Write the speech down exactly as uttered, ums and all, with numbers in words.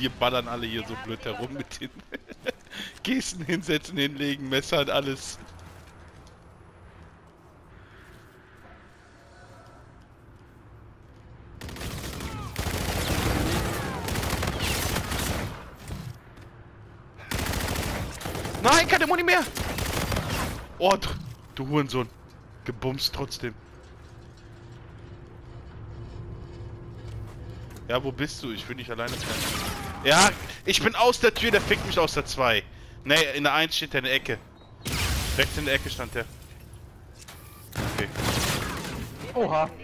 die ballern alle hier so blöd herum mit den Gesten hinsetzen, hinlegen, Messer und alles. Nein, keine Muni mehr! Oh, du, du Hurensohn. Gebumst trotzdem. Ja, wo bist du? Ich will nicht alleine sein. Ja, ich bin aus der Tür, der fickt mich aus der zwei. Ne, in der eins steht der in der Ecke. Rechts in der Ecke stand der. Okay. Oha.